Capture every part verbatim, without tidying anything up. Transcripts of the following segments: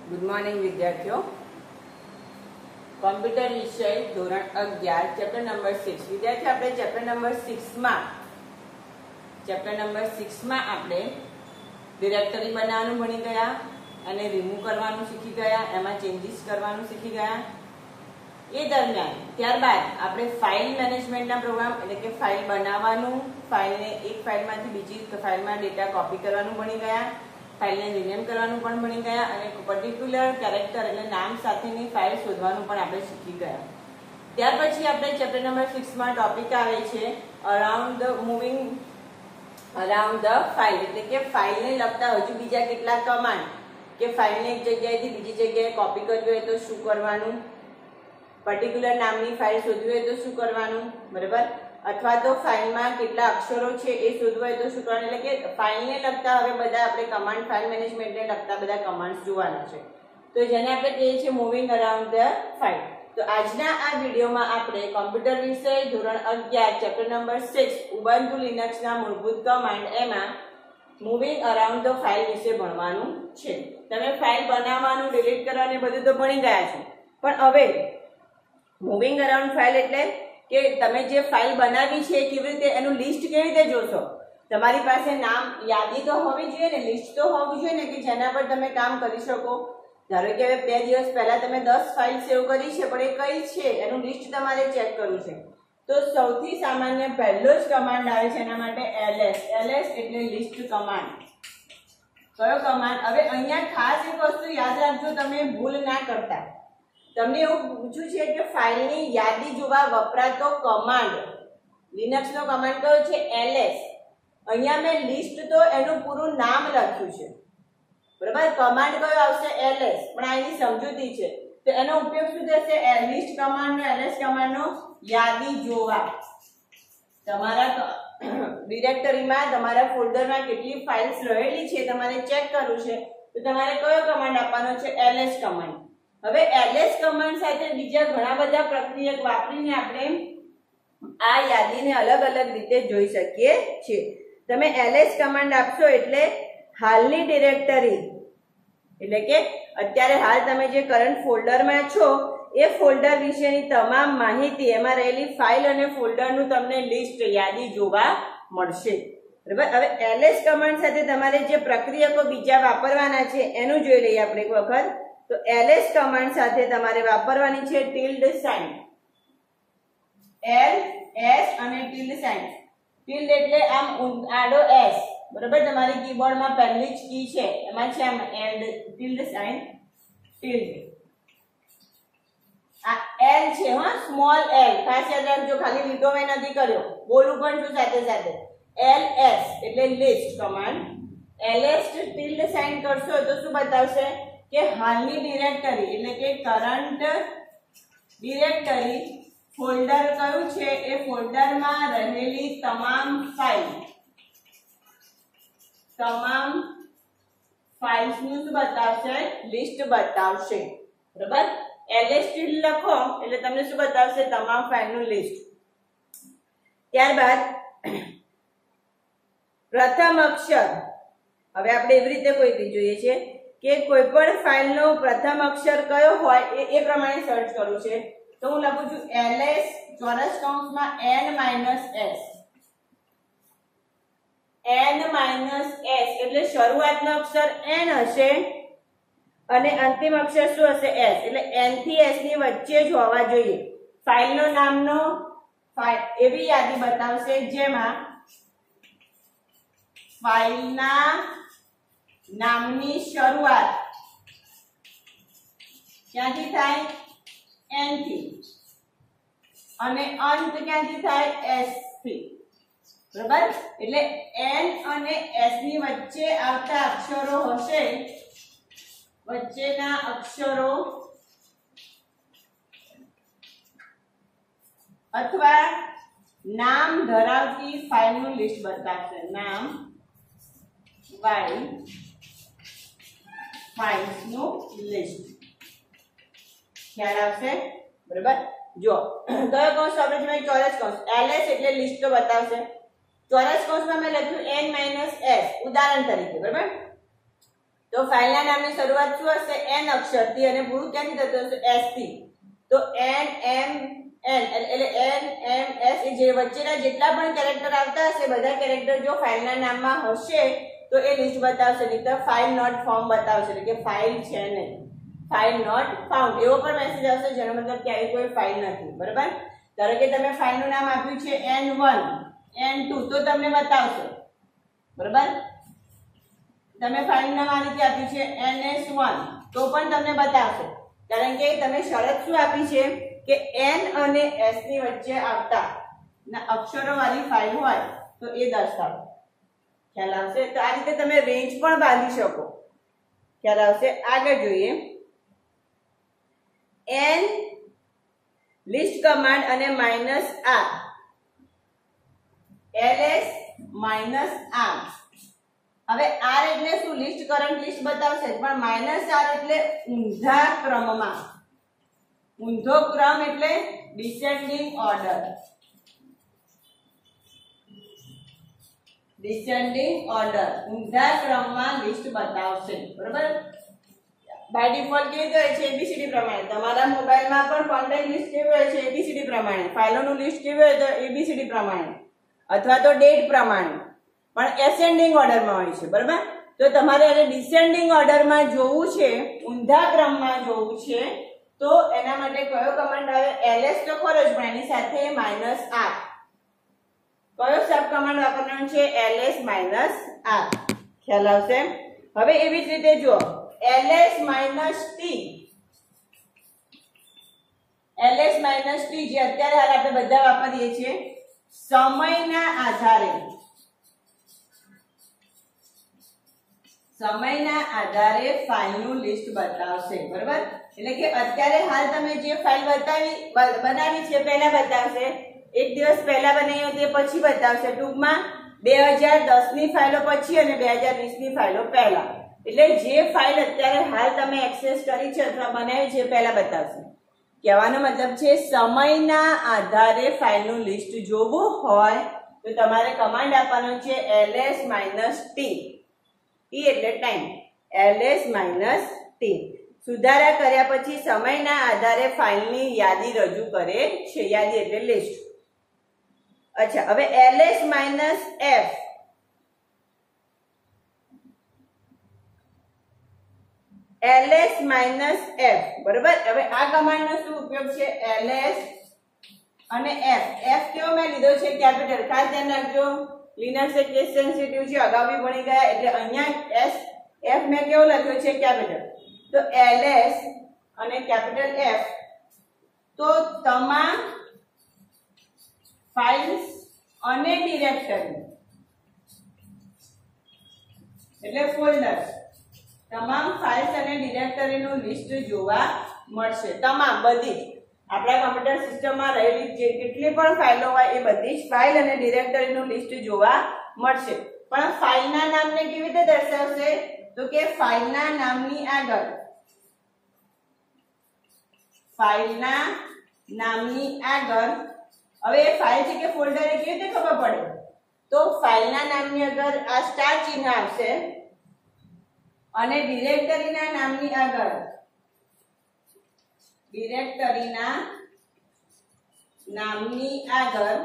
Good morning વિદ્યાર્થીઓ. Computer વિષય ધોરણ અગિયાર ચેપ્ટર નંબર સિક્સ. વિદ્યાર્થી આપણે ચેપ્ટર નંબર સિક્સમાં ચેપ્ટર નંબર સિક્સમાં આપણે ડિરેક્ટરી બનાવવાનું ભણી ગયા અને રિમૂવ કરવાનું શીખી ગયા, એમાં ચેન્જીસ કરવાનું શીખી ગયા. એ દરમિયાન ત્યારબાદ આપણે ફાઇલ મેનેજમેન્ટના પ્રોગ્રામ એટલે કે ફાઇલ બનાવવાનું, ફાઇલને એક ફાઇલમાંથી બીજી ફાઇલમાં ડેટા કોપી કરવાનું ભણી ગયા, ફાઇલને રિનેમ કરવાનું પણ ભણી ગયા અને પર્ટિક્યુલર કેરેક્ટર એટલે નામ સાથેની ફાઇલ શોધવાનું પણ આપણે શીખી ગયા. ત્યાર પછી આપણે ચેપ્ટર નંબર સિક્સમાં ટોપિક આવે છે around the moving around the file એટલે કે ફાઇલને લગતા હજુ બીજા કેટલાક કમાન્ડ કે ફાઇલને એક જગ્યાએથી બીજી જગ્યાએ કોપી કરવી હોય તો શું કરવાનું, પર્ટિક્યુલર નામની ફાઇલ શોધવી હોય તો શું કરવાનું, બરાબર, અથવા તો ફાઇલમાં કેટલા અક્ષરો છે એ શોધવા હોય તો શું કરવાનું. એટલે કે ફાઇલને લગતા હવે બધા આપણે કમાન્ડ ફાઇલ મેનેજમેન્ટને લગતા બધા કમાન્ડ્સ જોવાના છે, તો જેને આપણે કહીએ છીએ મૂવિંગ અરાઉન્ડ ધ ફાઇલ. તો આજના આ વિડીયોમાં આપણે કોમ્પ્યુટર વિષય ધોરણ અગિયાર ચેપ્ટર નંબર સિક્સ ઉબુન્ટુ લિનક્સના મૂળભૂત કમાન્ડ એમાં મૂવિંગ અરાઉન્ડ ધ ફાઇલ વિશે ભણવાનું છે. તમે ફાઇલ બનાવવાનું, ડિલીટ કરવાનું બધું તો ભણી ગયા છો, પણ હવે મૂવિંગ અરાઉન્ડ ફાઇલ એટલે કે તમે જે ફાઇલ બનાવી છે કેવી રીતે એનું લિસ્ટ કેવી રીતે જોશો. તમારી પાસે નામ યાદી તો હોવી જોઈએ ને, લિસ્ટ તો હોવી જોઈએ ને કે જેના પર તમે કામ કરી શકો. ધારો કે હવે બે દિવસ પહેલા તમે દસ ફાઇલ સેવ કરી છે, પણ એ કઈ છે એનું લિસ્ટ તમારે ચેક કરવું છે. તો સૌથી સામાન્ય પહેલો જ કમાન્ડ આવે છે એના માટે એલએસ. એલએસ એટલે લિસ્ટ કમાન્ડ. કયો કમાન્ડ? હવે અહીંયા ખાસ એક વસ્તુ યાદ રાખજો, તમે ભૂલ ના કરતા. તમને એવું પૂછ્યું છે કે ફાઇલની યાદી જોવા વપરાતો કમાન્ડ લિનક્સનો કમાન્ડ કયો છે? એલએસ. અહીંયા મેં લિસ્ટ તો એનું પૂરું નામ લખ્યું છે, બરાબર. કમાન્ડ કયો આવશે? એલએસ. પણ આ એની સમજૂતી છે, તો એનો ઉપયોગ શું થશે? લિસ્ટ કમાન્ડનો, એલએસ કમાન્ડનો યાદી જોવા. તમારા ડિરેક્ટરીમાં, તમારા ફોલ્ડરમાં કેટલી ફાઇલ્સ રહેલી છે તમારે ચેક કરવું છે, તો તમારે કયો કમાન્ડ આપવાનો છે? LS command. હવે એલએસ કમાન્ડ સાથે બીજા ઘણા બધા પ્રક્રિયક વાપરીને આપણે આ યાદીને અલગ અલગ રીતે જોઈ શકીએ છીએ. તમે એલએસ કમાન્ડ આપશો એટલે હાલની ડિરેક્ટરી એટલે કે અત્યારે હાલ તમે જે કરંટ ફોલ્ડરમાં છો એ ફોલ્ડર વિશેની તમામ માહિતી, એમાં રહેલી ફાઇલ અને ફોલ્ડરનું તમને લિસ્ટ, યાદી જોવા મળશે, બરાબર. હવે એલએસ કમાન્ડ સાથે તમારે જે પ્રક્રિયકો બીજા વાપરવાના છે એનું જોઈ લઈએ આપણે એક વખત. તો એલએસ કમાન્ડ સાથે તમારે વાપરવાની છે ટિલ્ડ સાઇન. એલ એસ અને ટિલ્ડ સાઇન. ટિલ્ડ એટલે આમ આડો એસ, બરાબર. તમારી કીબોર્ડમાં પહેલી જ કી છે એમાં છે આમ એન્ડ ટિલ્ડ સાઇન, ટિલ્ડ. આ એલ છે, હા, સ્મોલ એલ. ખાસ યાદ રાખજો, ખાલી લીધો મેં નથી કર્યો, બોલું પણ છું સાથે સાથે. એલ એસ એટલે list command. LS tilde sign કરશો તો શું બતાવશે કે હાલની ડિરેક્ટરી એટલે કે કરંટ ડિરેક્ટરી ફોલ્ડર કયું છે એ ફોલ્ડરમાં રહેલી તમામ ફાઇલ તમામ ફાઇલ્સ નું શું બતાવશે? લિસ્ટ બતાવશે, બરાબર. એલએસ ટિલ્ડ લખો એટલે તમને શું બતાવશે? તમામ ફાઇલનું લિસ્ટ. ત્યારબાદ પ્રથમ અક્ષર. હવે આપણે એવી રીતે કોઈ જોઈએ છે કે કોઈ પણ ફાઇલનો પ્રથમ અક્ષર કયો હોય એ એ પ્રમાણે સર્ચ કરવું છે. તો હું લખું છું એલએસ ચોરસ કૌંસમાં n minus s. n minus s એટલે શરૂઆતનો અક્ષર n હશે અને અંતિમ અક્ષર શું હશે? s. એટલે n થી s ની વચ્ચે જ હોવા જોઈએ. ફાઇલનો નામનો એવી યાદી બતાવશે જેમાં ફાઇલના નામની શરૂઆત ક્યાંથી થાય? n થી, અને અંત ક્યાંથી થાય? s થી, બરાબર. એટલે n અને s ની વચ્ચે આવતા અક્ષરો હશે, વચ્ચેના અક્ષરો અથવા નામ ધરાવતી ફાઇલનું લિસ્ટ બતાવશે. નામ વાળી ફાઇલ્સનું લિસ્ટ ખ્યાલ આવશે, બરાબર. જો કયો કૌંસ આપણે મેં ચોરસ કૌંસ, એલએસ એટલે લિસ્ટ તો બતાવશે. ચોરસ કૌંસમાં મેં લખ્યું n માઇનસ s ઉદાહરણ તરીકે, બરાબર. તો ફાઇલના નામની શરૂઆત શું હશે? એન અક્ષરથી અને પૂરું ક્યાંથી થતું હશે? એસ થી. તો એન એમ એન એટલે એન એમ એસ એ જે વચ્ચેના જેટલા પણ કેરેક્ટર આવતા હશે બધા કેરેક્ટર જો ફાઇલના નામમાં હશે તો એ લિસ્ટ બતાવશે, નહીં તો ફાઇલ નોટ ફાઉન્ડ બતાવશે, એટલે કે ફાઇલ છે નહીં, ફાઇલ નોટ ફાઉન્ડ એવો પણ મેસેજ આવશે જેનો મતલબ કે આવી કોઈ ફાઇલ નથી. બરાબર? ધારો કે તમે ફાઇલનું નામ આપ્યું છે એન વન એન ટુ તો તમને બતાવશે. બરાબર? તમે ફાઇલનું નામ આ રીતે આપ્યું છે એન એસ વન તો પણ તમને બતાવશે, કારણ કે તમે શરત શું આપી છે કે એન અને એસ ની વચ્ચે આવતા અક્ષરો વાળી ફાઇલ હોય તો એ દર્શાવો. ખ્યાલ આવશે? તો આ રીતે તમે રેન્જ પણ બાંધી શકો. ખ્યાલ આવશે? આગળ જોઈએ એન લિસ્ટ કમાન્ડ અને minus R LS minus R. હવે આર એટલે શું? લિસ્ટ કરંટ લિસ્ટ બતાવશે, પણ માઇનસ આર એટલે ઊંધા ક્રમમાં. ઊંધો ક્રમ એટલે ડિસેન્ડિંગ ઓર્ડર. ડિસેન્ડિંગ ઓર્ડર ઊંધા ક્રમમાં લિસ્ટ બતાવશે. બરાબર? બાય ડિફોલ્ટ કેવી હોય છે? એબીસીડી પ્રમાણે. તમારા મોબાઈલમાં પણ કોન્ટેક્ટ લિસ્ટ કેવી હોય છે? એબીસીડી પ્રમાણે. ફાઇલોનું લિસ્ટ કેવી હોય તો એબીસીડી પ્રમાણે અથવા તો ડેટ પ્રમાણે, પણ એસેન્ડિંગ ઓર્ડરમાં હોય છે. બરાબર? તો તમારે એને ડિસેન્ડિંગ ઓર્ડરમાં જોવું છે, ઊંધા ક્રમમાં જોવું છે, તો એના માટે કયો કમાન્ડ આવે? એલએસ તો ખરો જ, પણ એની સાથે માઇનસ આર. કયો સબ કમાન્ડ વાપરવાનો છે? LS minus R. ખ્યાલ આવશે? હવે એવી જ રીતે જો LS minus T LS minus T જે અત્યારે હાલ આપણે બધા વાપરીએ છીએ, સમયના આધારે સમયના આધારે ફાઇલનું લિસ્ટ બતાવશે. બરાબર? એટલે કે અત્યારે હાલ તમે જે ફાઇલ બતાવી બનાવી છે પહેલા બતાવશે, એક દિવસ પહેલા બનાવી હોય તે પછી બતાવશે, ટૂંકમાં બે હજાર દસ ની ફાઇલો પછી અને બે હજાર વીસ ની ફાઇલો પહેલા. એટલે જે ફાઇલ અત્યારે હાલ તમે એક્સેસ કરી છે અથવા બનાવી છે પહેલા બતાવશે. કહેવાનો મતલબ છે સમયના આધારે ફાઇલનું લિસ્ટ જોવું હોય તો તમારે કમાન્ડ આપવાનો છે એલએસ માઇનસ ટી. ટી એટલે ટાઈમ. LS minus T. સુધારા કર્યા પછી સમયના આધારે ફાઇલની યાદી રજૂ કરે છે. યાદી એટલે લિસ્ટ. અચ્છા, હવે LS minus F LS minus F. બરોબર? હવે આ કમાન્ડનો શું ઉપયોગ છે? એલએસ અને એફ. એફ કેવો મેં લીધો છે? કેપિટલ. ખાસ ધ્યાન રાખજો, લિનક્સ એ કેસ સેન્સિટિવ છે, અગાઉ બી ભણી ગયા, એટલે અહીંયા એસ એફ મેં કેવો લખ્યો છે? કેપિટલ. તો એલએસ અને કેપિટલ એફ. તો તમામ ફાઇલ્સ અને ડિરેક્ટરી એટલે ફોલ્ડર, તમામ ફાઇલ્સ અને ડિરેક્ટરીનું લિસ્ટ જોવા મળશે. તમામ બધી આપણા કમ્પ્યુટર સિસ્ટમમાં રહેલી જે કેટલી પણ ફાઇલો હોય એ બધી જ ફાઇલ અને ડિરેક્ટરીનું લિસ્ટ જોવા મળશે. પણ ફાઇલના નામને કેવી રીતે દર્શાવશે? તો કે ફાઇલના નામની આગળ ફાઇલના નામની આગળ હવે એ ફાઇલ છે કે ફોલ્ડર એ કેવી રીતે ખબર પડે? તો ફાઇલના નામની આગળ આ સ્ટાર ચિહ્ન આવશે અને ડિરેક્ટરીના નામની આગળ ડિરેક્ટરીના નામની આગળ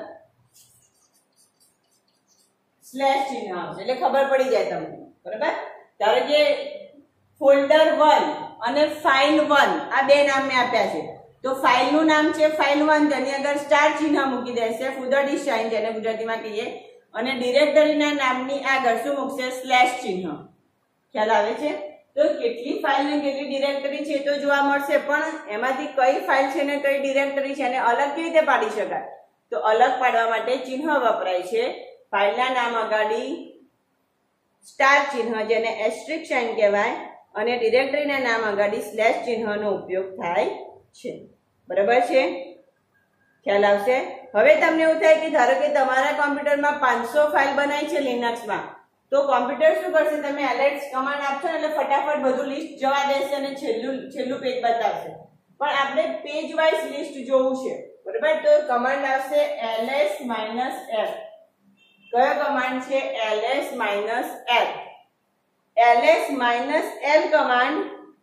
સ્લેશ ચિહ્ન આવશે, એટલે ખબર પડી જાય તમને. બરાબર? ધારો કે ફોલ્ડર વન અને ફાઇલ વન આ બે નામ મેં આપ્યા છે, તો ફાઇલનું નામ છે ફાઇલ વન, તેની આગળ સ્ટાર ચિહ્ન મૂકી દેશે, ફૂદડી સાઇન જેને ગુજરાતીમાં કહીએ, અને ડિરેક્ટરીના નામની આગળ શું મૂકશે? સ્લેશ ચિહ્ન. ખ્યાલ આવે છે? તો કેટલી ફાઇલ ને કેટલી ડિરેક્ટરી છે તો જોવા મળશે, પણ એમાંથી કઈ ફાઇલ છે ને કઈ ડિરેક્ટરી છે અને અલગ કેવી રીતે પાડી શકાય? તો અલગ પાડવા માટે ચિહ્ન વપરાય છે. ફાઇલના નામ આગળ સ્ટાર ચિહ્ન જેને એસ્ટ્રિક સાઇન કહેવાય અને ડિરેક્ટરીના નામ આગળ સ્લેશ ચિહ્નનો ઉપયોગ થાય છે. બરાબર છે? ખ્યાલ આવશે? હવે તમને એવું થાય કે ધારો કે તમારા કોમ્પ્યુટરમાં પાંચસો ફાઇલ બનાવી છે લિનક્સમાં, તો કોમ્પ્યુટર શું કરશે? તમે એલએસ કમાન્ડ આપશો એટલે ફટાફટ બધું લિસ્ટ જવા દેશે અને છેલ્લું છેલ્લું પેજ બતાવશે. પણ આપણે પેજ વાઇઝ લિસ્ટ જોવું છે. બરાબર? તો કમાન્ડ આવશે એલએસ માઇનસ એફ. કયો કમાન્ડ છે? LS minus F. LS minus L command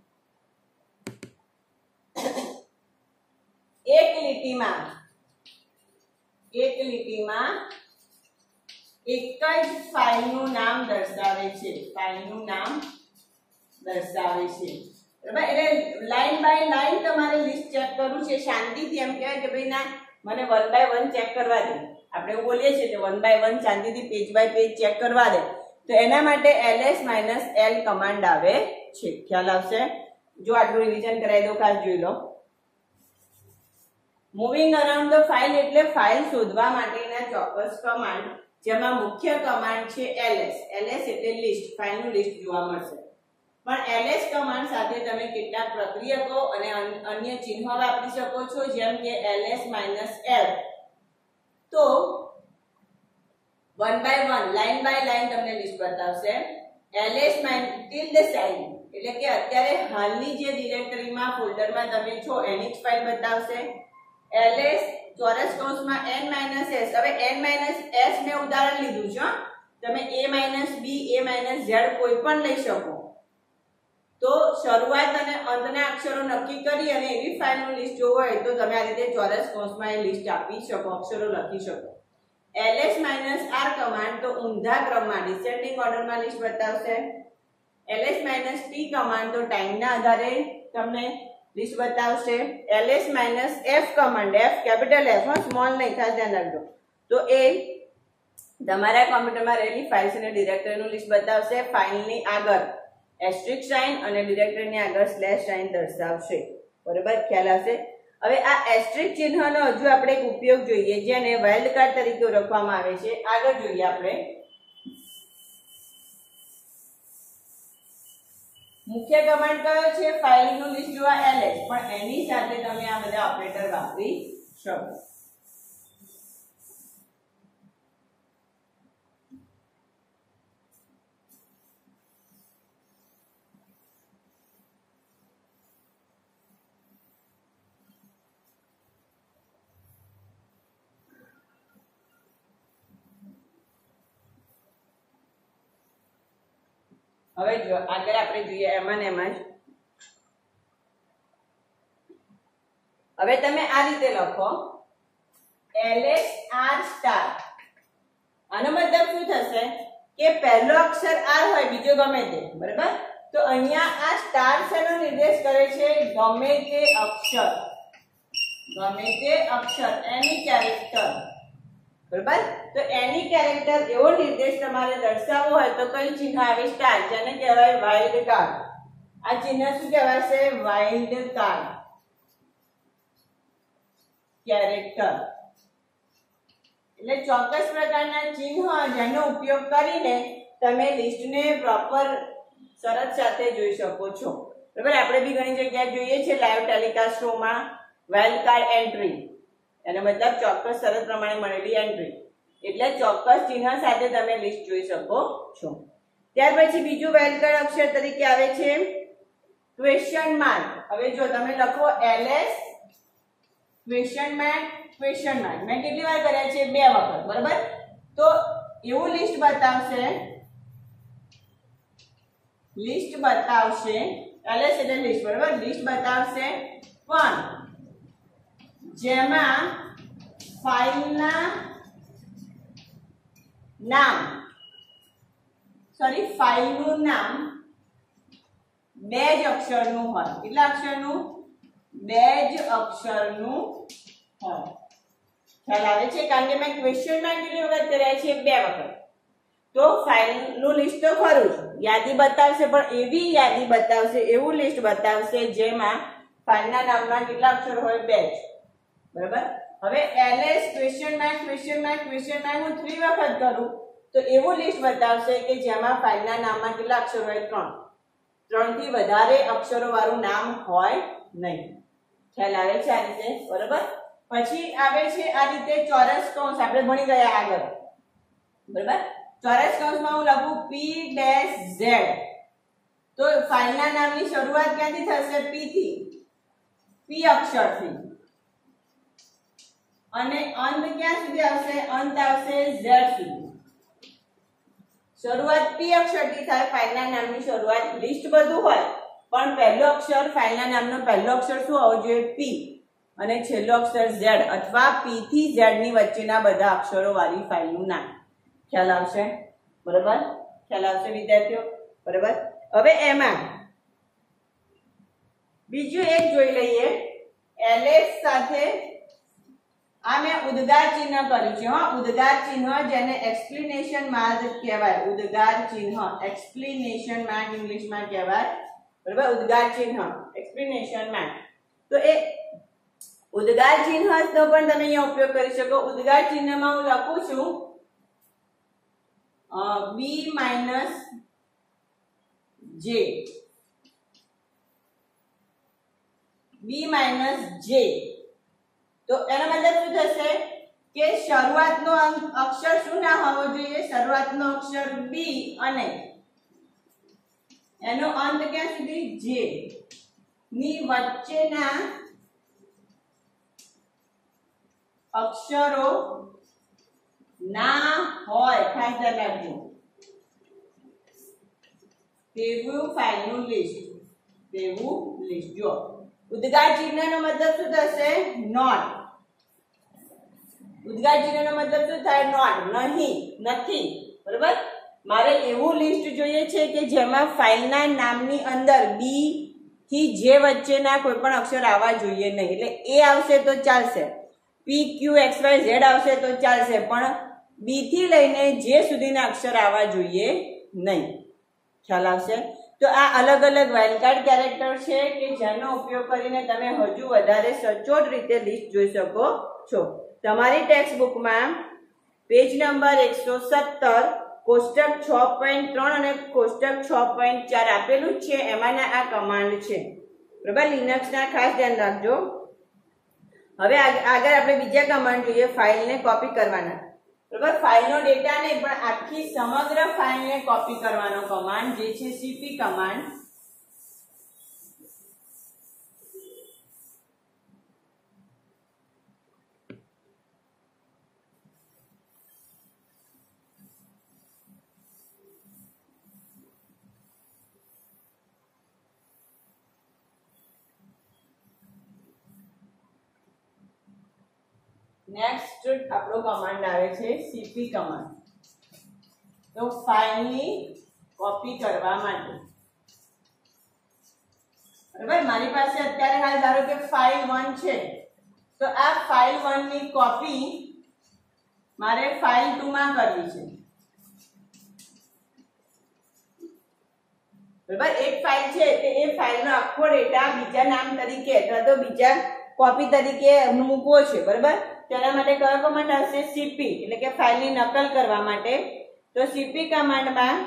એક લીટીમાં એક લીટીમાં એક જ ફાઇલનું નામ દર્શાવે છે ફાઇલનું નામ દર્શાવે છે બરાબર એટલે લાઈન બાય લાઈન તમારે લિસ્ટ ચેક કરવું છે શાંતિથી એમ કહેવાય કે ભાઈ ના મને વન બાય વન ચેક કરવા દે આપણે એવું બોલીએ છીએ કે વન બાય વન શાંતિથી પેજ બાય પેજ ચેક કરવા દે તો એના માટે એલએસ માઇનસ એલ કમાન્ડ આવે છે ખ્યાલ આવશે જો આટલું રિવિઝન કરાવી દો ખાસ જોઈ લો મૂવિંગ અરાઉન્ડ ધ ફાઇલ એટલે ફાઇલ શોધવા માટેના ચોક્કસ કમાન્ડ જેમાં મુખ્ય કમાન્ડ છે એલએસ એલએસ એટલે લિસ્ટ ફાઇલનું લિસ્ટ જોવા મળશે પણ એલએસ કમાન્ડ સાથે તમે કેટલાક પ્રક્રિયકો અને અન્ય ચિહ્નો વાપરી શકો છો જેમ કે એલએસ માઇનસ એલ તો one by one line by line તમને લિસ્ટ બતાવશે એલએસ ટિલ્ડ સાઇન એટલે કે અત્યારે હાલની જે ડિરેક્ટરીમાં ફોલ્ડરમાં તમે છો એની જ ફાઇલ બતાવશે એલએસ ચોરસ કૌંસમાં n માઇનસ s હવે n માઇનસ s મેં ઉદાહરણ લીધું છે તમે a minus b a minus z કોઈ પણ લઈ શકો તો શરૂઆત અને અંતના અક્ષરો નક્કી કરી અને એવી ફાઇલનું લિસ્ટ જોવું હોય તો તમે આ રીતે ચોરસ કૌંસમાં એ લિસ્ટ આપી શકો અક્ષરો લખી શકો એલએસ માઇનસ આર કમાન્ડ તો ઊંધા ક્રમમાં ડિસેન્ડિંગ ઓર્ડરમાં લિસ્ટ બતાવશે એલએસ માઇનસ ટી કમાન્ડ તો ટાઈમના આધારે તમને લિસ્ટ બતાવશે LS minus F command F capital F હા સ્મોલ નહીં ખાસ ધ્યાન રાખજો તો એ તમારા કોમ્પ્યુટરમાં રહેલી ફાઇલ્સ અને ડિરેક્ટરીનું લિસ્ટ બતાવશે ફાઇલની આગળ એસ્ટ્રિક સાઇન અને ડિરેક્ટરીની આગળ સ્લેશ સાઇન દર્શાવશે બરોબર ખ્યાલ આવશે હવે આ એસ્ટ્રિક ચિહ્નનો હજુ આપણે એક ઉપયોગ જોઈએ જેને વાઇલ્ડ કાર્ડ તરીકે ઓળખવામાં આવે છે આગળ જોઈએ આપણે મુખ્ય કમાન્ડ કયો છે ફાઇલનું લિસ્ટ જોવા એલએસ પણ એની સાથે તમે આ બધા ઓપરેટર વાપરી શકો હવે જો આગળ આપણે જોઈએ એમાં ને એમાં જ હવે તમે આ રીતે લખો એલએસ આર સ્ટાર આનો મતલબ શું થશે કે પહેલો અક્ષર આર હોય બીજો ગમે તે બરાબર તો અહીંયા આ સ્ટાર શેનો નિર્દેશ કરે છે ગમે તે અક્ષર ગમે તે અક્ષર એની કેરેક્ટર બરાબર તો એની કેરેક્ટર એવો નિર્દેશ તમારે દર્શાવવો હોય તો કઈ ચિહ્ન આવે સ્ટાર જેને કહેવાય વાઇલ્ડ કાર્ડ આ ચિહ્ન શું કહેવાય છે વાઇલ્ડ કાર્ડ કેરેક્ટર એટલે ચોક્કસ પ્રકારના ચિહ્ન જેનો ઉપયોગ કરીને તમે લિસ્ટને પ્રોપર શરત સાથે જોઈ શકો છો બરાબર આપણે બી ઘણી જગ્યાએ જોઈએ છે લાઈવ ટેલિકાસ્ટ શોમાં વાઇલ્ડ કાર્ડ એન્ટ્રી એનો મતલબ ચોક્કસ શરત પ્રમાણે મળેલી એન્ટ્રી એટલે ચોક્કસ ચિહ્ન સાથે તમે લિસ્ટ જોઈ શકો છો ત્યાર પછી બીજું વાઇલ્ડ કાર્ડ અક્ષર તરીકે આવે છે ક્વેશ્ચન માર્ક હવે જો તમે લખો LS question mark question mark મેં કેટલી વાર કર્યા છે બે વખત બરાબર તો એવું લિસ્ટ બતાવશે લિસ્ટ બતાવશે એલએસ એટલે લિસ્ટ બરાબર લિસ્ટ બતાવશે પણ જેમાં ફાઇલના નામ સોરી ફાઇલનું નામ બે જ અક્ષરનું હોય કેટલા અક્ષરનું બે જ અક્ષરનું હોય ખ્યાલ આવે છે કારણ કે મેં ક્વેશ્ચન માર્ક કેટલી વખત કર્યા છે બે વખત તો ફાઇલનું લિસ્ટ તો ખરું જ યાદી બતાવશે પણ એવી યાદી બતાવશે એવું લિસ્ટ બતાવશે જેમાં ફાઇલના નામમાં કેટલા અક્ષર હોય બે જ બરાબર હવે LS question mark question mark question mark હું ત્રણ વખત કરું તો એવું લિસ્ટ બતાવશે કે જેમાં ફાઇલના નામમાં કેટલા અક્ષર હોય ત્રણ ત્રણ થી વધારે અક્ષરો વાળું નામ હોય નહીં ખ્યાલ આવે છે આ રીતે બરાબર પછી આવે છે આ રીતે ચોરસ કૌંસ આપણે ભણી ગયા આગળ બરાબર ચોરસ કૌંસમાં હું લખું p ડેશ z તો ફાઇલના નામની શરૂઆત ક્યાંથી થશે p થી p અક્ષરથી અને અંત ક્યાં સુધી આવશે અંત આવશે z સુધી શરૂઆત પી અક્ષરથી થાય. ફાઇલના નામની શરૂઆત લિસ્ટ બધું હોય પણ પહેલો અક્ષર ફાઇલના નામનો પહેલો અક્ષર શું હોવો જોઈએ? પી. અને છેલ્લો અક્ષર ઝેડ અથવા પી થી ઝેડ ની વચ્ચેના બધા અક્ષરો વાળી ફાઇલનું નામ. ખ્યાલ આવશે? બરાબર, ખ્યાલ આવશે વિદ્યાર્થીઓ? બરાબર. હવે એમાં બીજું એક જોઈ લઈએ. એલએસ સાથે આ મેં ઉદ્ગાર ચિહ્ન કર્યું છે. હા, ઉદ્ગાર ચિહ્ન જેને એક્સપ્લેનેશન માર્ક કહેવાય. ઉદ્ગાર ચિહ્ન એક્સપ્લેનેશન માર્ક ઇંગ્લિશમાં કહેવાય. બરાબર, ઉદ્ગાર ચિહ્ન એક્સપ્લેનેશન માર્ક. તો એ ઉદ્ગાર ચિહ્નનો પણ તમે અહીંયા ઉપયોગ કરી શકો. ઉદ્ગાર ચિહ્નમાં હું લખું છું બી માઇનસ જે, બી માઇનસ જે. તો એનો મતલબ શું થશે કે શરૂઆતનો અક્ષર શું ના હોવો જોઈએ? શરૂઆતનો અક્ષર બી અને એનો અંત ક્યાં સુધી? જે ની વચ્ચેના અક્ષરો ના હોય. ખાસ ધ્યાન રાખજો. તેવું ફાઇલનું લિસ્ટ, તેવું લિસ્ટ. જો ઉદ્ગાર ચિહ્નનો મતલબ શું થશે? નોટ. ઉદ્ગાર ચિહ્નનો મતલબ શું થાય? નોટ, નહીં, નથી. બરાબર. મારે એવું લિસ્ટ જોઈએ છે કે જેમાં ફાઇલના નામની અંદર બી થી જે વચ્ચેના કોઈ પણ અક્ષર આવવા જોઈએ નહીં. એટલે એ આવશે તો ચાલશે, P Q X Y Z આવશે તો ચાલશે, પણ બી થી લઈને જે સુધીના અક્ષર આવવા જોઈએ નહીં. ખ્યાલ આવશે? તો આ અલગ અલગ વાઇલ્ડકાર્ડ કેરેક્ટર છે કે જેનો ઉપયોગ કરીને તમે હજુ વધારે સચોટ રીતે લિસ્ટ જોઈ શકો છો. તમારી ટેક્સ્ટ બુકમાં પેજ નંબર એકસો સત્તર કોષ્ટક છ પોઈન્ટ ત્રણ અને કોષ્ટક છ પોઈન્ટ ચાર આપેલું છે. એમાંના આ કમાન્ડ છે. બરાબર, લિનક્સના ખાસ ધ્યાન રાખજો. હવે આગળ આપણે બીજા કમાન્ડ જોઈએ. ફાઇલને કોપી કરવાના. બરાબર, ફાઇલનો ડેટા નહીં પણ આખી સમગ્ર ફાઇલને કોપી કરવાનો કમાન્ડ જે છે સીપી કમાન્ડ. નેક્સ્ટ આપણો કમાન્ડ આવે છે સીપી કમાન્ડ. તો ફાઇલની કોપી કરવા માટે. બરાબર, મારી પાસે અત્યારે હાલ ધારો કે ફાઇલ વન છે, તો આ ફાઇલ વન ની કોપી મારે ફાઇલ ટુ માં કરવી છે. બરાબર, એક ફાઇલ છે કે એ ફાઇલનો આખો ડેટા બીજા નામ તરીકે અથવા તો બીજા કોપી તરીકે મૂકવો છે. બરાબર, તેના માટે કયો કમાન્ડ આવશે? સીપી, એટલે કે ફાઇલની નકલ કરવા માટે. તો સીપી કમાન્ડમાં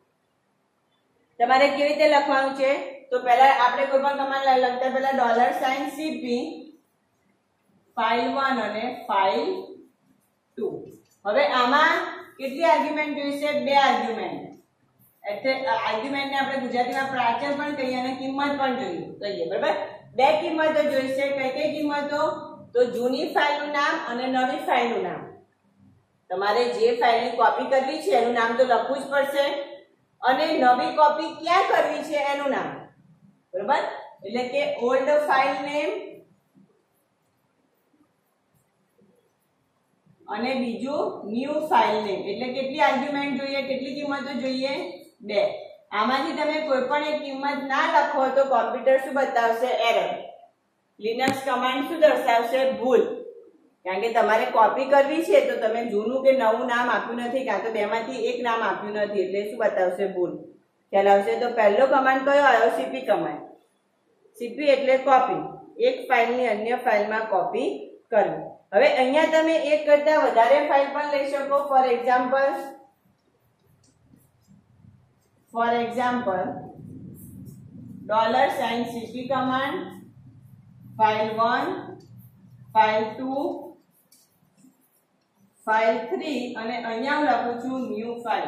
તમારે કેવી રીતે લખવાનું છે? તો પહેલા આપણે કોઈ પણ કમાન્ડ લખતા પહેલા dollar sign CP file one અને ફાઇલ ટુ. હવે આમાં કેટલી આર્ગ્યુમેન્ટ જોઈશે? બે આર્ગ્યુમેન્ટ. એટલે આર્ગ્યુમેન્ટને આપણે ગુજરાતીમાં પ્રાચલ પણ કહીએ અને કિંમત પણ જોઈએ કહીએ. બરાબર, બે કિંમતો જોઈશે. કઈ કઈ કિંમતો? તો જૂની ફાઇલનું નામ અને નવી ફાઇલનું નામ. તમારે જે ફાઇલની કોપી કરવી છે એનું નામ તો લખવું જ પડશે, અને નવી કોપી ક્યાં કરવી છે એનું નામ. બરાબર, એટલે કે ઓલ્ડ ફાઇલ નેમ અને બીજું ન્યૂ ફાઇલ નેમ. એટલે કેટલી આર્ગ્યુમેન્ટ જોઈએ? કેટલી કિંમતો જોઈએ? બે. આમાંથી તમે કોઈ પણ એક કિંમત ના લખો તો કોમ્પ્યુટર શું બતાવશે? એરર. લિનક્સ કમાન્ડ શું દર્શાવશે? ભૂલ. કારણ કે તમારે કોપી કરવી છે તો તમે જૂનું કે નવું નામ આપ્યું નથી, કાં તો બેમાંથી એક નામ આપ્યું નથી, એટલે શું બતાવશે? ભૂલ. ખ્યાલ આવશે? તો પહેલો કમાન્ડ કયો આવ્યો? CP command. સીપી એટલે કોપી, એક ફાઇલની અન્ય ફાઇલમાં કોપી કરવી. હવે અહીંયા તમે એક કરતા વધારે ફાઇલ પણ લઈ શકો. For example for example dollar sign CP command file one, file two, file three અને અહીંયા હું લખું છું ન્યૂ ફાઇલ.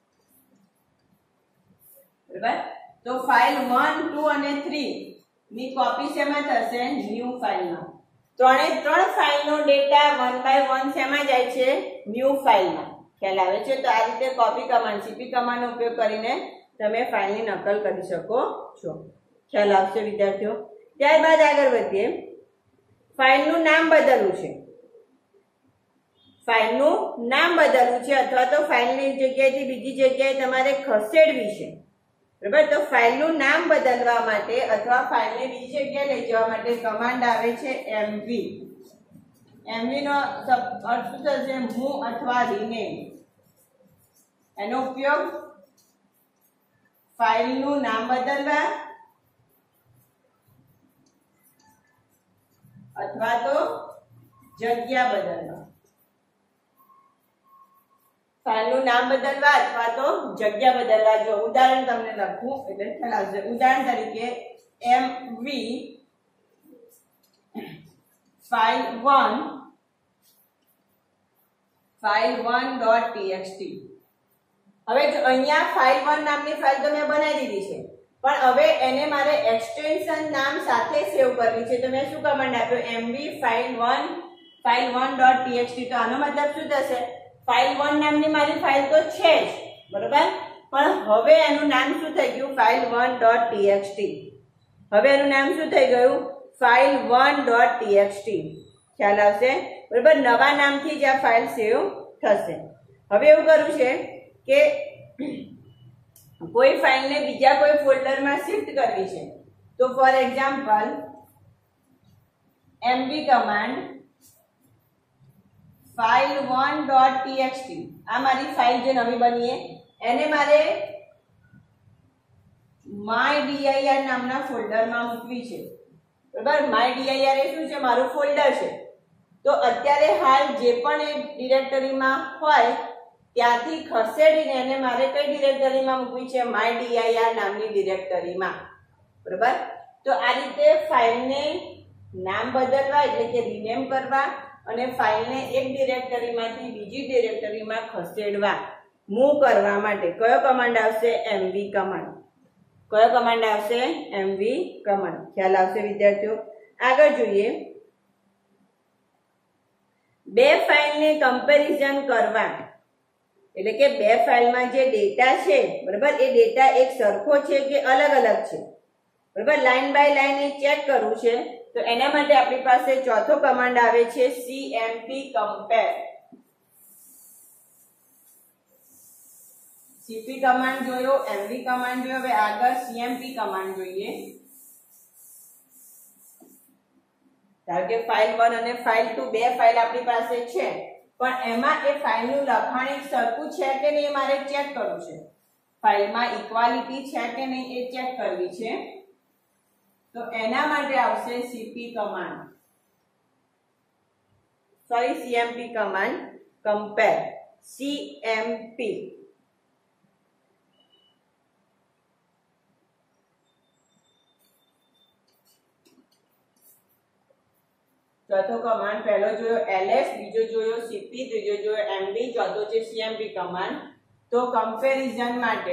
બરાબર, તો ફાઇલ વન, ટુ અને થ્રી ની કોપી શેમાં થશે? ન્યૂ ફાઇલમાં. ત્રણે ત્રણ ફાઇલનો ડેટા વન બાય વન શેમાં જાય છે? ન્યૂ ફાઇલમાં. ખ્યાલ આવે છે? તો આ રીતે કોપી કમાન્ડ સીપી કમાન્ડનો ઉપયોગ કરીને તમે ફાઇલની નકલ કરી શકો છો. ખ્યાલ આવશે વિદ્યાર્થીઓ? ત્યારબાદ આગળ વધીએ. ફાઇલનું નામ બદલવું છે. ફાઇલનું નામ બદલવું છે અથવા તો ફાઇલની જગ્યાએથી બીજી જગ્યાએ તમારે ખસેડવી છે. બરાબર? તો ફાઇલનું નામ બદલવા માટે અથવા ફાઇલને બીજી જગ્યાએ લઈ જવા માટે કમાન્ડ આવે છે એમવી. એમવી નો અર્થ શું થશે? મૂવ અથવા રીનેમ. એનો ઉપયોગ ફાઇલનું નામ બદલવા અથવા તો જગ્યા બદલવા. ફાઇલનું નામ બદલવા અથવા તો જગ્યા બદલવા. જો ઉદાહરણ તમને લખું એટલે ખ્યાલ આવશે. ઉદાહરણ તરીકે MV file one file one dot TXT. હવે જો અહીંયા ફાઇલ વન નામની ફાઇલ તો મેં બનાવી દીધી છે, પણ હવે એને મારે એક્સટેન્શન નામ સાથે સેવ કરવી છે. તો મેં શું કમાન્ડ આપ્યો? MV file one file one dot TXT. તો આનો મતલબ શું થશે? ફાઇલ વન નામની મારી ફાઇલ તો છે જ, બરોબર, પણ હવે એનું નામ શું થઈ ગયું? File one dot TXT. હવે એનું નામ શું થઈ ગયું? File one dot TXT. ખ્યાલ આવશે? બરોબર? નવા નામથી જ આ ફાઇલ સેવ થશે. હવે એવું કરવું છે કે કોઈ ફાઇલને બીજા કોઈ ફોલ્ડરમાં શિફ્ટ કરવી છે. તો for example MV command file one dot TXT, આ મારી ફાઇલ જે નવી બની એને મારે માય ડીઆઈઆર નામના ફોલ્ડરમાં મૂકવી છે. બરાબર? માય ડીઆઈઆર એ શું છે? મારું ફોલ્ડર છે. તો અત્યારે હાલ જે પણ એ ડિરેક્ટરીમાં હોય ત્યાંથી ખસેડીને એને મારે કઈ ડિરેક્ટરીમાં મૂકવી છે? માય ડીઆઈઆર નામની ડિરેક્ટરીમાં. બરાબર? તો આ રીતે ફાઇલને નામ બદલવા એટલે કે રીનેમ કરવા અને ફાઇલને એક ડિરેક્ટરીમાંથી બીજી ડિરેક્ટરીમાં ખસેડવા, મૂવ કરવા માટે કયો કમાન્ડ આવશે? MV command. કયો કમાન્ડ આવશે? MV command. ખ્યાલ આવશે વિદ્યાર્થીઓ? આગળ જોઈએ. બે ફાઇલને કમ્પેરિઝન કરવા એટલે કે બે ફાઇલમાં જે ડેટા છે, બરાબર, એ ડેટા એક સરખો છે કે અલગ અલગ છે. બરાબર? લાઈન બાય લાઈન એ ચેક કરવું છે. તો એના માટે આપણી પાસે ચોથો કમાન્ડ આવે છે સીએમપી કમ્પેર. સીપી કમાન્ડ જોયો, એમવી કમાન્ડ જોયો, હવે આગળ સીએમપી કમાન્ડ જોઈએ. ધારો કે ફાઇલ વન અને ફાઇલ ટુ બે ફાઇલ આપણી પાસે છે, પણ એમાં એ ફાઇલનું લખાણ એક સરખું છે કે નહીં એ મારે ચેક કરવું છે. ફાઇલમાં ઇક્વાલિટી છે કે નહીં એ ચેક કરવી છે. તો એના માટે આવશે CP command, sorry CMP command compare. CMP. ચોથો કમાન્ડ પહેલો જોયો એલએસ, બીજો જોયો સીપી, ત્રીજો જોયો એમડી, ચોથો છે સીએમપી કમાન્ડ. તો કમ્પેરિઝન માટે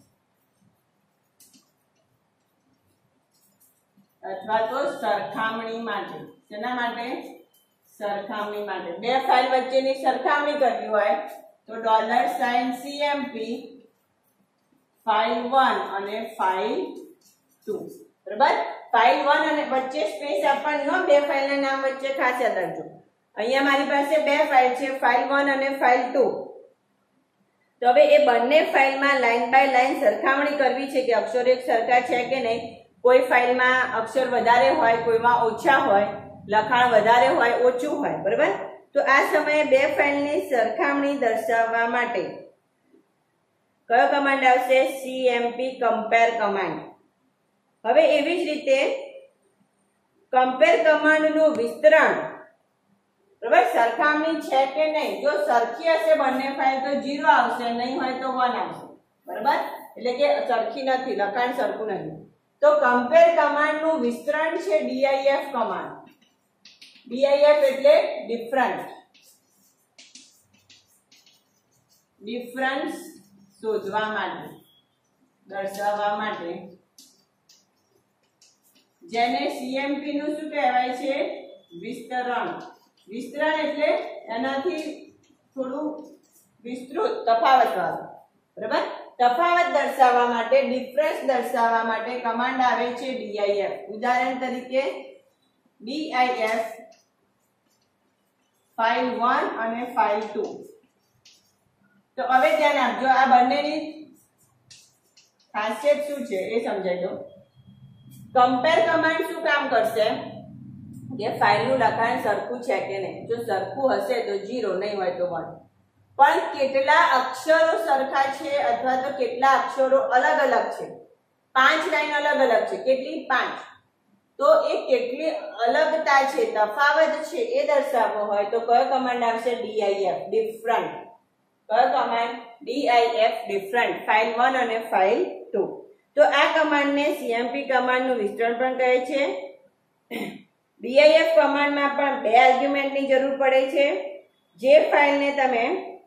અથવા તો સરખામણી માટે, શેના માટે? સરખામણી માટે. બે ફાઇલ વચ્ચેની સરખામણી કરવી હોય તો dollar sign CMP file one અને ફાઇલ ટુ. બરાબર? ફાઇલ વન અને વચ્ચે સ્પેસ આપવાની હો, બે ફાઇલના નામ વચ્ચે ખાસ યાદ રાખજો. અહીંયા મારી પાસે બે ફાઇલ છે, ફાઇલ વન અને ફાઇલ ટુ. તો હવે એ બંને ફાઇલમાં લાઈન બાય લાઈન સરખામણી કરવી છે કે અક્ષરો એક સરખા છે કે નહીં. કોઈ ફાઇલમાં અક્ષર વધારે હોય, કોઈમાં ઓછા હોય, લખાણ વધારે હોય, ઓછું હોય. બરાબર? તો આ સમયે બે ફાઇલની સરખામણી દર્શાવવા માટે કયો કમાન્ડ આવશે? CMP compare command. હવે એવી જ રીતે કમ્પેર કમાન્ડનું વિસ્તરણ, બરાબર, સરખામણી છે કે નહીં. જો સરખી હશે બંને ફાઇલ તો ઝીરો આવશે, નહીં હોય તો વન આવશે. બરાબર? એટલે કે સરખી નથી, લખાણ સરખું નથી. તો કમ્પેર કમાન્ડનું વિસ્તરણ છે ડીઆઈએફ કમાન્ડ. ડીઆઈએફ એટલે ડિફરન્સ. ડિફરન્સ શોધવા માટે, દર્શાવવા માટે, જેને સીએમપી નું શું કહેવાય છે? વિસ્તરણ. વિસ્તરણ એટલે એનાથી થોડું વિસ્તૃત તફાવત વાળો, બરાબર. તફાવત દર્શાવવા માટે, ડિફરન્સ દર્શાવવા માટે કમાન્ડ આવે છે ડીઆઈએફ. ઉદાહરણ તરીકે ડીઆઈએફ ફાઇલ વન અને ફાઇલ ટુ. તો હવે ધ્યાન આપજો, આ બંનેની ખાસિયત શું છે એ સમજાઈ દો. કમ્પેર કમાન્ડ શું કામ કરશે કે ફાઇલનું લખાણ સરખું છે કે નહીં. જો સરખું હશે તો ઝીરો, નહીં હોય તો વન. પણ કેટલા અક્ષરો સરખા છે અથવા તો કેટલા અક્ષરો અલગ અલગ છે. પાંચ લાઈન અલગ અલગ છે. કેટલી? પાંચ. તો એ કેટલી અલગતા છે, તફાવત છે એ દર્શાવવો હોય તો કયો કમાન્ડ આવશે? DIF, different. કયો command? DIF, different. File one અને ફાઇલ ટુ. તો આ કમાન્ડને સીએમપી કમાન્ડનું વિસ્તરણ પણ કહે છે. ડીઆઈએફ કમાન્ડમાં પણ બે આર્ગ્યુમેન્ટની જરૂર પડે છે. જે ફાઇલને તમે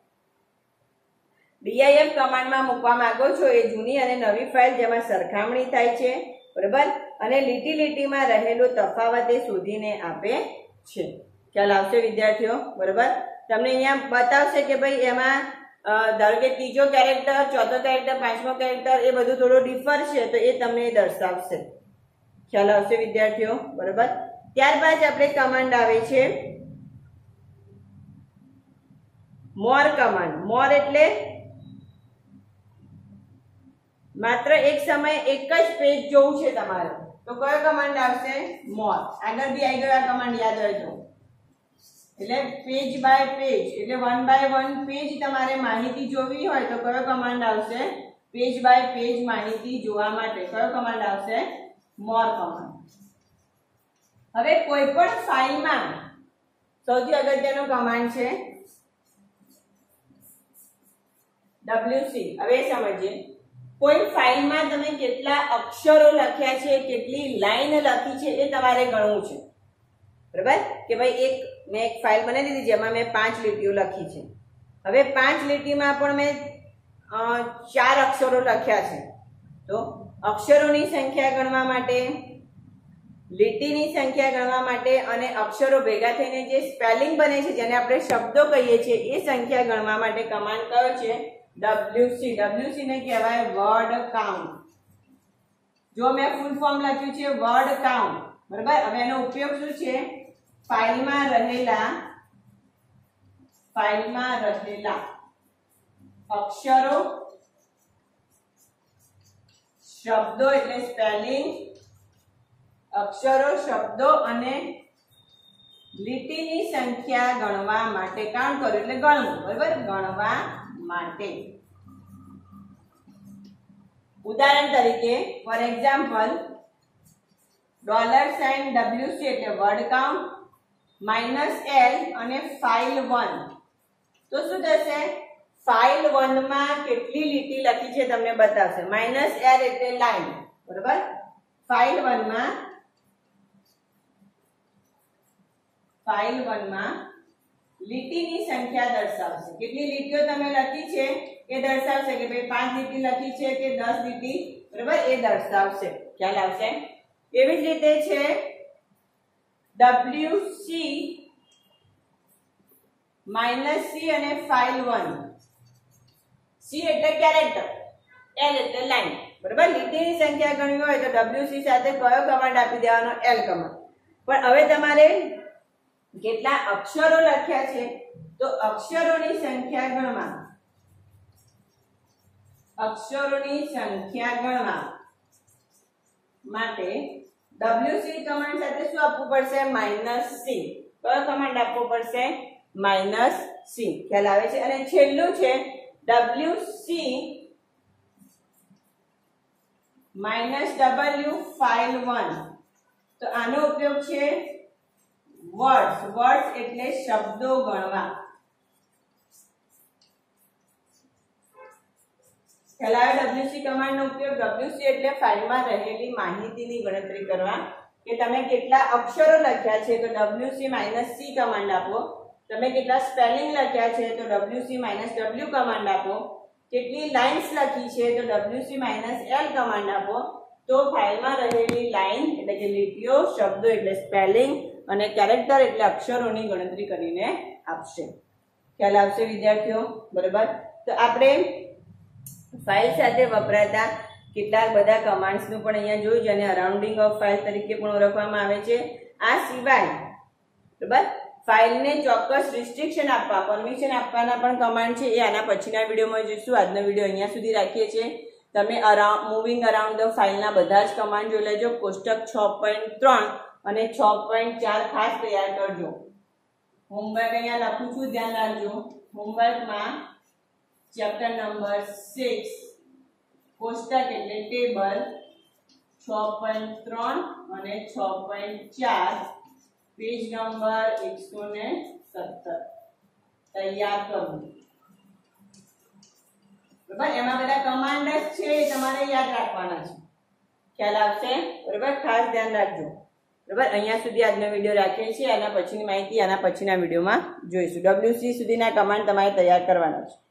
ડીઆઈએફ કમાન્ડમાં મૂકવા માંગો છો એ જૂની અને નવી ફાઇલ જેમાં સરખામણી થાય છે, બરાબર, અને લીટી લીટીમાં રહેલો તફાવત એ શોધીને આપે છે. ખ્યાલ આવશે વિદ્યાર્થીઓ? બરાબર. તમને અહીંયા બતાવશે કે ભાઈ એમાં ધારો કે ત્રીજો કેરેક્ટર, ચોથો કેરેક્ટર, પાંચમો કેરેક્ટર એ બધું થોડું ડિફર છે તો એ તમને દર્શાવશે. ખ્યાલ આવશે વિદ્યાર્થીઓ? બરાબર. ત્યારબાદ આપણે કમાન્ડ આવે છે મોર કમાન્ડ. મોર એટલે માત્ર એક સમયે એક જ પેજ જોવું છે તમારે તો કયો કમાન્ડ આવશે? મોર. આગળ બી આવી ગયો આ કમાન્ડ, યાદ રાખજો. એટલે પેજ બાય પેજ એટલે વન બાય વન પેજ તમારે માહિતી જોવી હોય તો કયો કમાન્ડ આવશે? પેજ બાય પેજ માહિતી જોવા માટે કયો કમાન્ડ આવશે? More command. હવે કોઈ પણ ફાઇલમાં સૌથી અગત્યનો કમાન્ડ છે ડબ્લ્યુસી. હવે સમજીએ. કોઈ ફાઇલમાં તમે કેટલા અક્ષરો લખ્યા છે, કેટલી લાઈન લખી છે એ તમારે ગણવું છે, બરાબર. કે ભાઈ એક મેં એક ફાઇલ બનાવી દીધી જેમાં મેં પાંચ લીટીઓ લખી છે. હવે પાંચ લીટીમાં પણ મેં ચાર અક્ષરો લખ્યા છે. તો અક્ષરોની સંખ્યા ગણવા માટે, લીટીની સંખ્યા ગણવા માટે અને અક્ષરો ભેગા થઈને જે સ્પેલિંગ બને છે જેને આપણે શબ્દો કહીએ છીએ એ સંખ્યા ગણવા માટે કમાન્ડ કયો છે? ડબ્લ્યુસી. ડબ્લ્યુસી ને કહેવાય વર્ડ કાઉન્ટ. જો મેં ફૂલ ફોર્મ લખ્યું છે વર્ડ કાઉન્ટ, બરાબર. હવે એનો ઉપયોગ શું છે? ફાઇલમાં રહેલા ફાઇલમાં રહેલા અક્ષરો, શબ્દો એટલે સ્પેલિંગ, અક્ષરો, શબ્દો અને લીટીની સંખ્યા ગણવા માટે. કાઉન્ટ કરો એટલે ગણવું, બરાબર, ગણવા માટે. ઉદાહરણ તરીકે for example dollar sign WC એટલે વર્ડ કાઉન્ટ માઇનસ એલ અને ફાઇલ વન. તો શું થશે? ફાઇલ વન માં કેટલી લીટી લખી છે તમને બતાવશે. માઇનસ એલ એટલે લાઈન, બરાબર. ફાઇલ વન માં ફાઇલ વન માં લીટીની સંખ્યા દર્શાવશે. કેટલી લીટીઓ તમે લખી છે એ દર્શાવશે કે ભાઈ પાંચ લીટી લખી છે કે દસ લીટી, બરાબર, એ દર્શાવશે. ખ્યાલ આવશે? એવી જ રીતે છે ડબ્લ્યુસી માઇનસ સી અને ફાઇલ વન. સી એટલે કેરેક્ટર, એલ એટલે લાઈન, બરાબર. લીટીની સંખ્યા ગણવી હોય તો ડબ્લ્યુસી સાથે કયો કમાન્ડ આપી દેવાનો? L command. પણ હવે તમારે કેટલા અક્ષરો લખ્યા છે તો અક્ષરોની સંખ્યા ગણવા અક્ષરોની સંખ્યા ગણવા માટે ડબ્લ્યુસી કમાન્ડ સાથે શું આપવું પડશે? Minus C. કયો કમાન્ડ આપવો પડશે? Minus C. ખ્યાલ આવે છે? અને છેલ્લું છે WC minus W file one. તો આનો ઉપયોગ છે વર્ડ્સ. વર્ડ્સ એટલે શબ્દો ગણવા. પહેલા ડબ્લ્યુસી કમાન્ડ નો ઉપયોગ. ડબ્લ્યુસી એટલે ફાઇલમાં રહેલી માહિતીની ગણતરી કરવા કે તમે કેટલા અક્ષરો લખ્યા છે તો ડબ્લ્યુસી માઇનસ સી કમાન્ડ આપો. તમે કેટલા સ્પેલિંગ લખ્યા છે તો ડબ્લ્યુસી માઇનસ ડબલ્યુ કમાન્ડ આપો. કેટલી લાઇન્સ લખી છે તો ડબ્લ્યુસી માઇનસ એલ કમાન્ડ આપો. તો ફાઇલમાં રહેલી લાઇન એટલે કે લીટીઓ, શબ્દો એટલે સ્પેલિંગ અને કેરેક્ટર એટલે અક્ષરોની ગણતરી કરીને આપશે. ખ્યાલ આવશે વિદ્યાર્થીઓ? બરોબર. તો આપણે ફાઇલ સાથે વપરાતા કેટલાક બધા કમાન્ડ્સનું પણ અહીંયા જોયું, જેને અરાઉન્ડિંગ ઓફ ફાઇલ તરીકે પણ ઓળખવામાં આવે છે. આ સિવાય બરાબર ફાઇલને ચોક્કસ રિસ્ટ્રિક્શન આપવા, પરમિશન આપવાના પણ કમાન્ડ છે, એ આના પછીના વિડીયોમાં જોઈશું. આજનો વિડીયો અહીંયા સુધી રાખીએ છીએ. તમે અરાઉન્ડ મૂવિંગ અરાઉન્ડ ધ ફાઇલના બધા જ કમાન્ડ જોઈ લેજો. કોષ્ટક છ પોઈન્ટ ત્રણ અને છ પોઈન્ટ ચાર ખાસ તૈયાર કરજો. હોમવર્ક અહીંયા લખું છું, ધ્યાન રાખજો. હોમવર્કમાં ચેપ્ટર નંબર સિક્સ કોષ્ટક એટલે ટેબલ છ પોઈન્ટ ત્રણ અને છ પોઈન્ટ ચાર પેજ નંબર એકસો ને સત્તર તૈયાર કરવું. બરાબર. એમાં બધા કમાન્ડ્સ છે, તમારે યાદ રાખવાના છે. ખ્યાલ આવશે? બરાબર. ખાસ ધ્યાન રાખજો. બરાબર. અહીંયા સુધી આજનો વિડીયો રાખીએ છીએ. આના પછીની માહિતી આના પછીના વિડીયોમાં જોઈશું. ડબલ્યુસી સુધીના કમાન્ડ તમારે તૈયાર કરવાના છે.